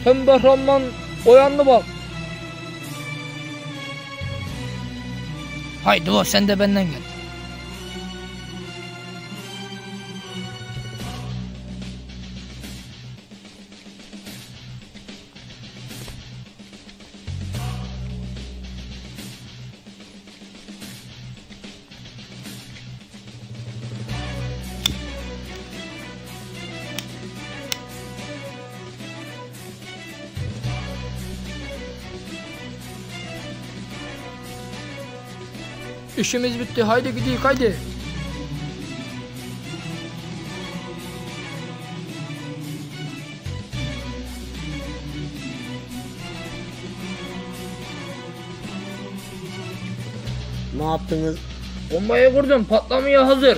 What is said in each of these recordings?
Pembe Rahman uyandı bak. Haydi o sen de benden gel. İşimiz bitti. Haydi gidelim haydi. Ne yaptınız? Bombayı kurdum. Patlamaya hazır.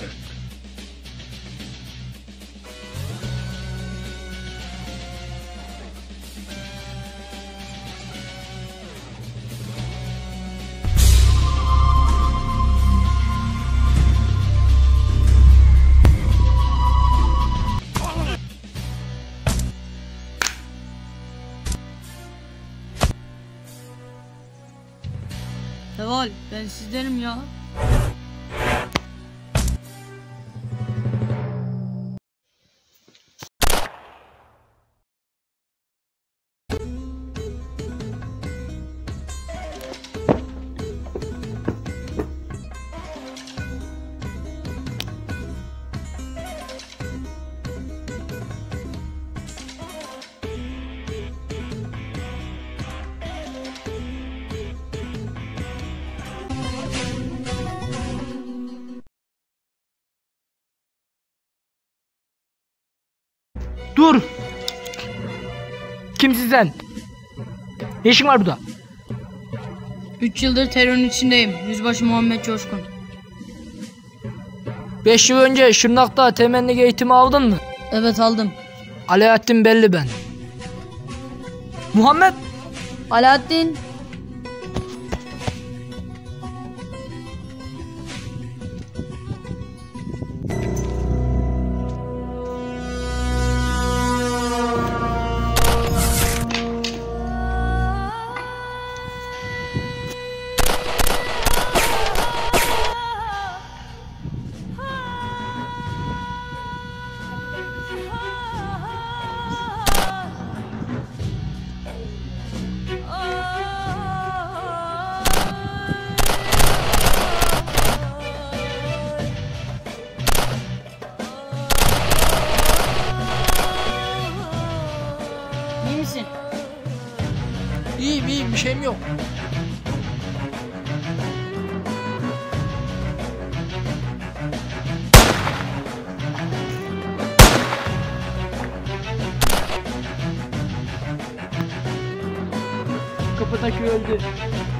Seval, ben sizdenim ya. Dur. Kimsin sen? Ne işin var burada? 3 yıldır terörün içindeyim. Yüzbaşı Muhammed Coşkun. 5 yıl önce Şırnak'ta temennik eğitimi aldın mı? Evet, aldım. Alaaddin belli ben. Muhammed. Alaaddin. İyi misin? İyiyim bir şeyim yok. Kapıdaki öldü.